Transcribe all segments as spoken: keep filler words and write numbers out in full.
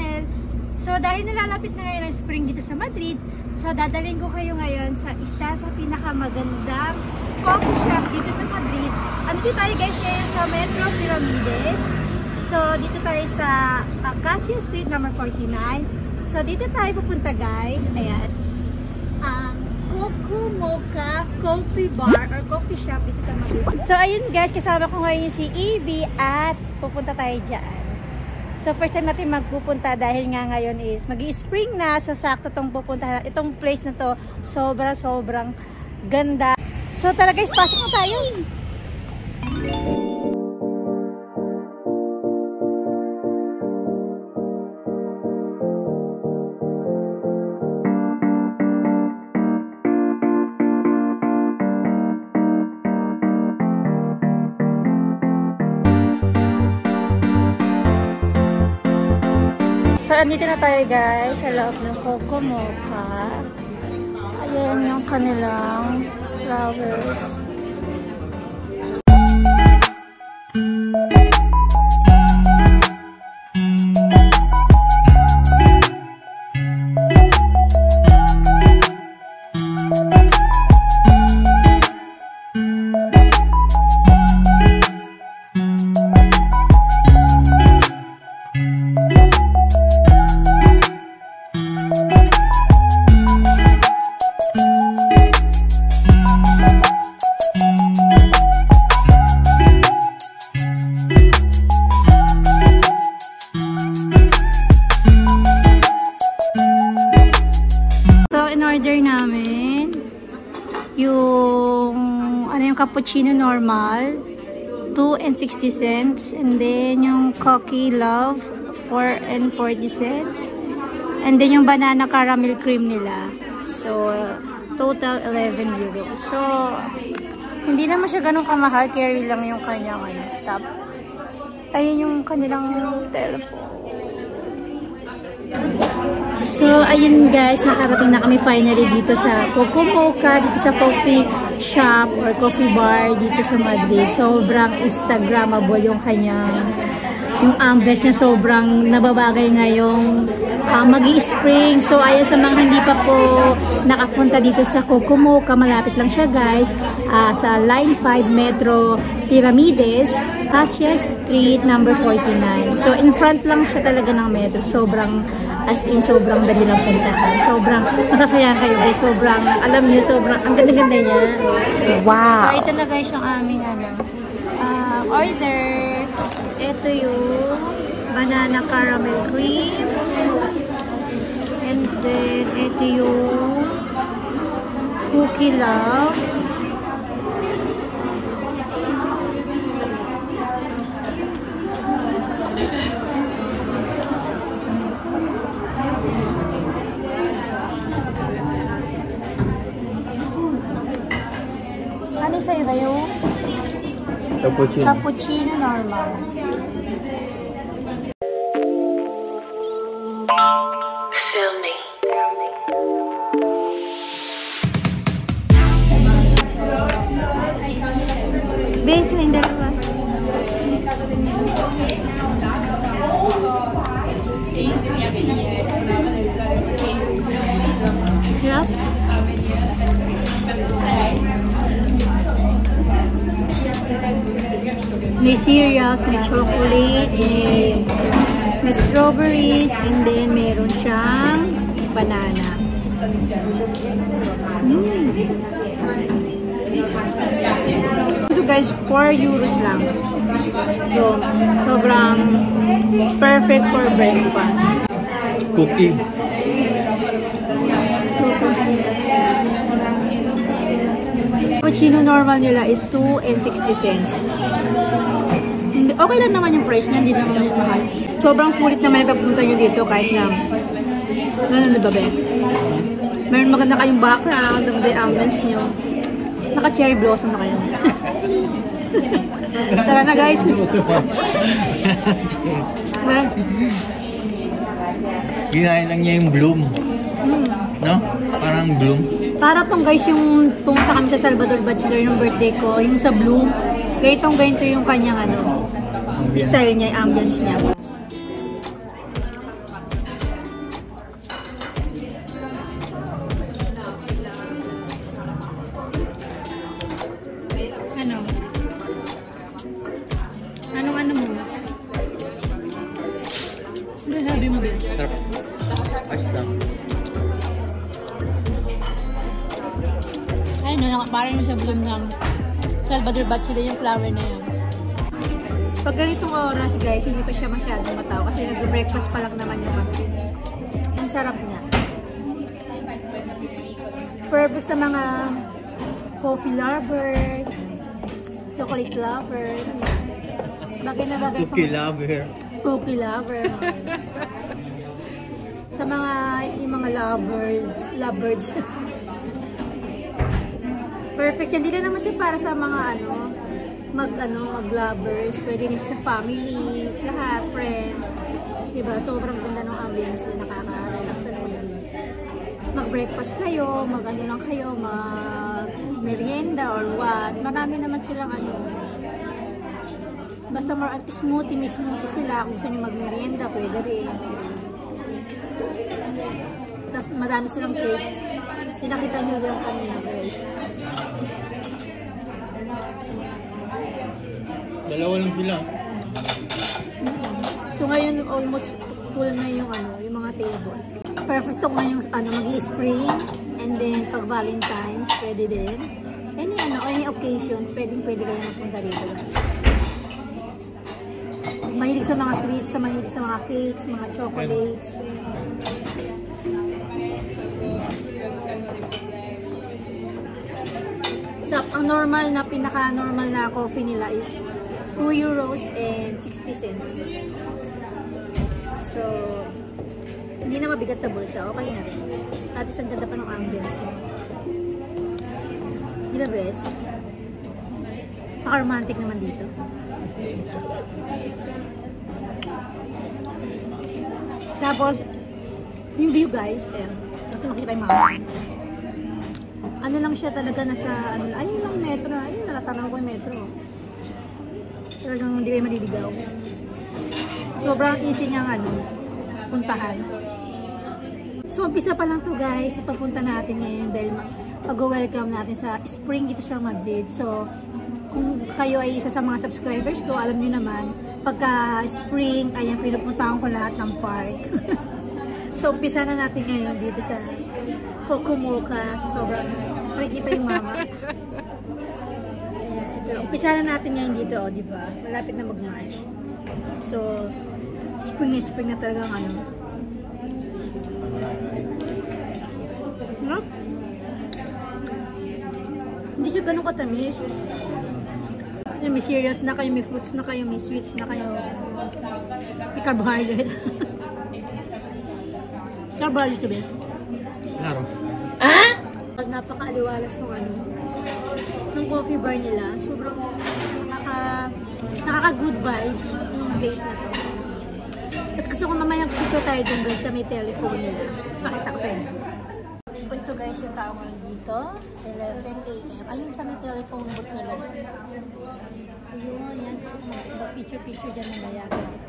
channel. So dahil nalalapit na ngayon ang spring dito sa Madrid, so dadalhin ko kayo ngayon sa isa sa pinakamagandang coffee shop dito sa Madrid. Andito tayo guys ngayon sa Metro Pirámides. So dito tayo sa Acacias Street number forty-nine. So dito tayo pupunta guys. Ayan. Um, Coco Mocca Coffee Bar or Coffee Shop dito sa Madrid. So ayun guys, kasama ko ngayon si Evie at pupunta tayo dyan. So first time natin magpupunta dahil nga ngayon is magi-spring na. So sakto tong pupunta. Itong place na to sobrang sobrang ganda. So tara guys, pasok na tayo. So, andito na tayo guys sa loob ng Coco Mocca. Ayan yung kanilang flowers. Namin yung ano yung cappuccino normal two and sixty cents, and then yung coffee love four and forty cents, and then yung banana caramel cream nila, so total eleven euros. So hindi naman siya ganun kamahal, carry lang yung kanyang ano, top. Ayun yung kanilang telephone. So, ayun guys, nakarating na kami finally dito sa Coco Mocca, dito sa coffee shop or coffee bar dito sa Madrid. Sobrang Instagrammable yung kanyang, yung ambience niya sobrang nababagay ngayong uh, magi-spring. So, ayan sa mga hindi pa po nakapunta dito sa Coco Mocca, malapit lang siya guys, uh, sa Line five Metro Pirámides, Acacias Street number forty-nine. So, in front lang siya talaga ng metro. Sobrang as in, sobrang dali lang puntahan. Sobrang masasayahan kayo guys. Sobrang, alam niyo, sobrang, ang ganda-ganda niya. Wow! So, ito na guys yung aming ano, uh, order. Ito yung banana caramel cream. And then, ito yung cookie love. Ano sa iba yung cappuccino, cappuccino normal. Feel me. Base na yung dalawa. Sarap. May cereals, may chocolate, may, may strawberries, and then meron siyang banana. Mm. Ito guys, four euros lang. So, sobrang perfect for breakfast. cookie. Cappuccino normal nila is two and sixty cents. Okay lang naman yung price niya, hindi naman yung mahal. Sobrang sulit naman yung pagpunta nyo dito kahit na gano'n, diba be? Meron maganda kayong background, maganda yung ambience nyo. Naka-cherry blossom na kayo. Tara na guys! Ginaya lang niya yung bloom. Mm. No? Parang bloom. Para tong guys yung pumunta kami sa Salvador Bachelor yung birthday ko, yung sa bloom. Ganitong ganito yung kanyang ano, style niya, ambience niya. Basta. Ayun na, parang yung sa bloom ng Salvador Bachelor yung flower na yan. Pag ganitong oras guys, hindi pa siya masyadong mataw kasi nag-breakfast pa lang naman yung mga. Ang sarap niya. Purpose sa mga coffee lover, chocolate lover, bagay na bagay. Cookie lover. Cookie lover. Sa mga, yung mga lovers, lovebirds. Perfect yan. Hindi na naman siya para sa mga ano, mag ano, mag-lovers. Pwede rin siya sa family, lahat, friends. Diba? Sobrang ganda ng ambience. Nakaka-relax na naman. Mag-breakfast kayo, mag-ano lang kayo, mag-merienda or what. Marami naman silang ano. Basta more smoothie, may smoothie sila. Kung gusto nyo mag-merienda, pwede rin. Tapos marami silang cake. Sinakita nyo yung kanina, guys. Dalawa lang sila. So ngayon almost full na yung ano, yung mga table. Perfect to ngayong ano, magi-spring and then pag Valentine's, pwede din. Any ano, any occasions, pwedeng pwede kayo magpunta dito, guys. Mahilig sa mga sweets, sa mahilig sa mga cakes, mga chocolates. So, ang normal na, pinaka-normal na coffee nila is two euros and sixty cents. So, hindi na mabigat sa bulsa. Okay na rin. At isang ganda pa ng ambience mo. Di ba, bes? Paka-romantic naman dito. Tapos, yung view guys, eh, kasi makikita yung mama. Ano lang siya talaga nasa, ano, ayun lang metro, ayun, nalatanaw ko yung metro. Talagang hindi kayo maliligaw. Sobrang easy niyang, ano, puntahan. So, umpisa pa lang to guys, ipapunta natin ngayon dahil pag-welcome natin sa spring dito sa Madrid. So, kung kayo ay isa sa mga subscribers ko, alam niyo naman, pagka spring, ayan, pinupuntahan ko lahat ng park. So, umpisa na natin ngayon dito sa Coco Mocca. So, sobrang nakikita yung mama. Ayan, ito. Umpisa na natin ngayon dito, oh, di ba? Malapit na mag-March. So, spring na spring na talagang ano. No? Hindi siya ganun katamis. May cereals na kayo, may fruits na kayo, may sweets na kayo. May carbohydrate. Carbohydrate ba? Klaro. Ah? Pag napaka-aliwalas ng ano, ng coffee bar nila, sobrang nakaka, nakaka-good vibes yung place na to. Tapos gusto ko mamaya picture tayo dun guys sa may telephone nila. Pakita ko sa inyo. Ito guys yung tao ngayon dito, eleven A M Ayun sa may telephone booth nila doon. Ayun, yan. Picture-picture dyan mamaya.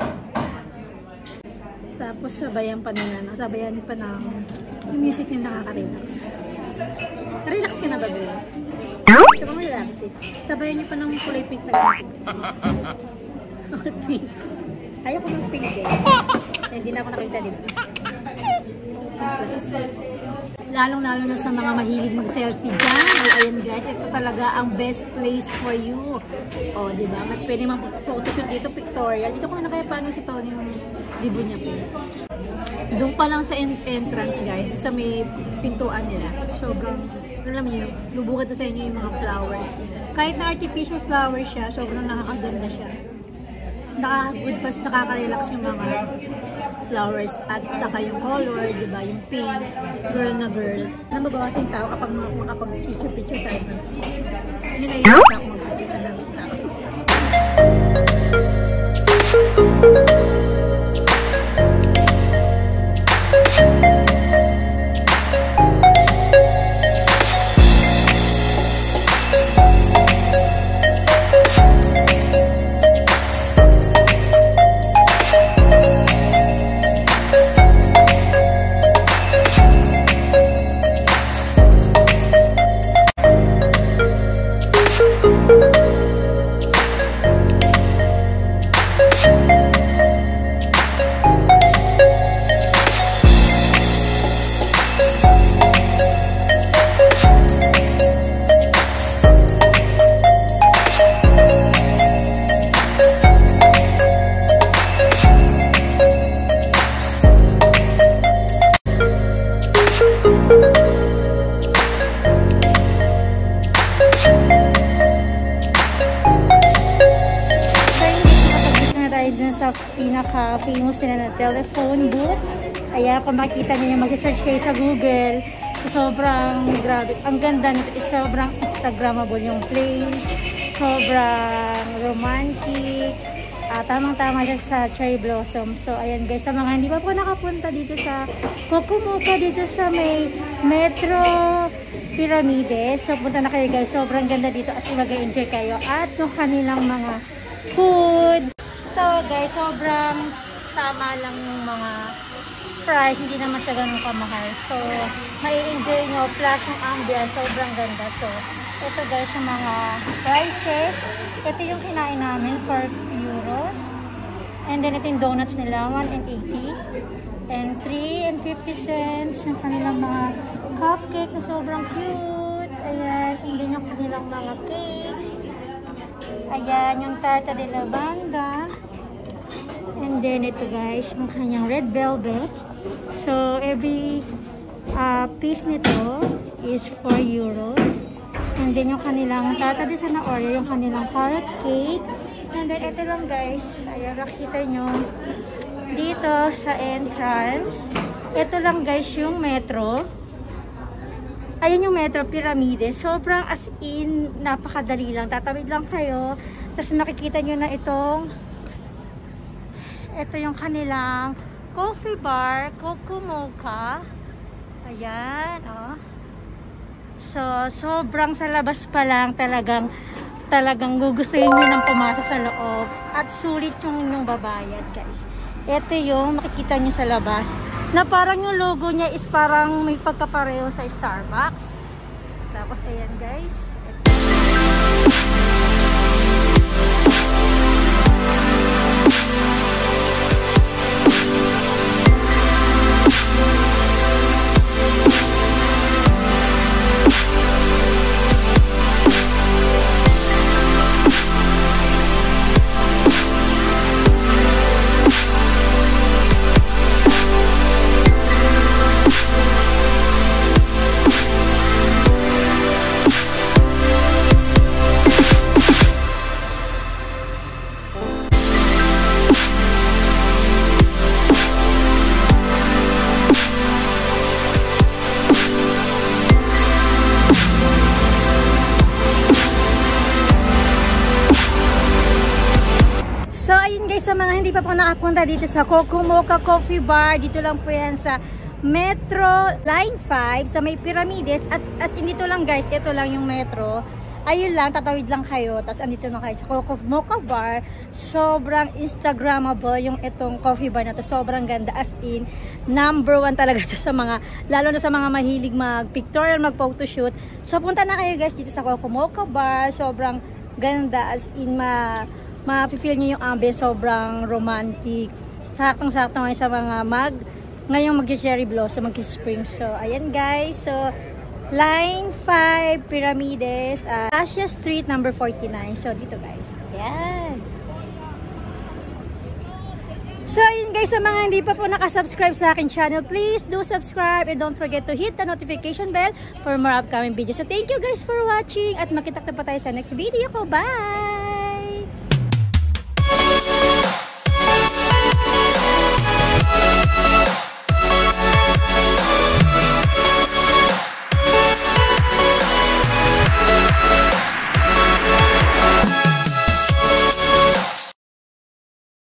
Tapos sabayan pa nila, sabayan pa na yung music nila nakaka-relax. Relax ka na ba, Bel? Siya bang relax eh? Sabayan niyo pa ng kulay pink na ganito. Pink. Ayaw ko ng pink eh. Hindi na ako nakita dito. Lalong-lalo na sa mga mahilig mag-selfie dyan. O, ayan guys, ito talaga ang best place for you. O, diba? Pwede mag-photoshoot dito, pictorial. Dito ko na kaya paano si Paul yung libo niya po. Doon pa lang sa entrance guys, sa may pintuan nila. Sobrang, alam niyo, lubukat na sa inyo yung mga flowers. Kahit na artificial flowers siya, sobrang nakakaganda siya. Nakaka-good vibes, nakaka-relax yung mga flowers at saka yung color, diba? Yung pink, girl na girl. Nababawas yung tao kapag makapag-picture-picture tayo. Yun na yung ako magpapita namin tao. pinaka-famous nila na telephone booth. Kaya kung makikita niyo, mag-search kayo sa Google. Sobrang grabe. Ang ganda nito. Sobrang Instagrammable yung place. Sobrang romantic. Uh, Tamang-tama siya sa cherry blossom. So, ayan guys. Sa mga hindi pa po nakapunta dito sa Coco Mocca, dito sa may Metro Pirámides. So, punta na kayo guys. Sobrang ganda dito. As mag-enjoy kayo. At yung kanilang mga food. So, guys, sobrang tama lang yung mga price. Hindi naman siya ganun kamahal. So, mai-enjoy nyo. Plus yung ambience. Sobrang ganda. So, ito guys yung mga prices. Ito yung kinain namin for euros. And then ito yung donuts nila. one and eighty. And three and fifty cents. Yung kanilang mga cupcake na sobrang cute. Ayan. And then yung kanilang mga cakes. Ayan. Yung tarta de la banda. And then ito guys. Yung kanyang red velvet. So every uh, piece nito is four euros. And then yung kanilang tarta de zanahoria, yung kanilang carrot cake. And then ito lang guys, ayan, nakikita nyo dito sa entrance. Ito lang guys yung metro. Ayun yung Metro Pirámides. Sobrang as in, napakadali lang. Tatawid lang kayo. Tapos makikita nyo na itong ito yung kanilang coffee bar, Coco Mocca. Ayan, oh. So, sobrang sa labas pa lang talagang talagang gugustuhin nyo nang pumasok sa loob. At sulit yung inyong babayad, guys. Ito yung makikita nyo sa labas. Na parang yung logo niya is parang may pagkapareho sa Starbucks. Tapos, ayan, guys. Sa mga hindi pa po nakapunta dito sa Coco Mocca Coffee Bar, dito lang po yan sa Metro Line five sa may Pirámides. At as in dito lang guys, ito lang yung metro. Ayun lang, tatawid lang kayo. Tapos andito na kayo sa Coco Mocca Bar. Sobrang Instagrammable yung itong coffee bar na to. Sobrang ganda. As in, number one talaga to sa mga, lalo na sa mga mahilig mag-pictorial, mag-photoshoot. So punta na kayo guys dito sa Coco Mocca Bar. Sobrang ganda. As in, ma... ma-feel nyo yung ambience, sobrang romantic. Saktong-sakto ngayon sa mga mag, ngayong mag-cherry blossom, mag-spring. So, ayan guys. So, Line five, Pirámides, uh, Acacias Street, number forty-nine. So, dito guys. Ayan. So, yun guys, sa mga hindi pa po nakasubscribe sa akin channel, please do subscribe and don't forget to hit the notification bell for more upcoming videos. So, thank you guys for watching at makita pa tayo sa next video ko. Bye!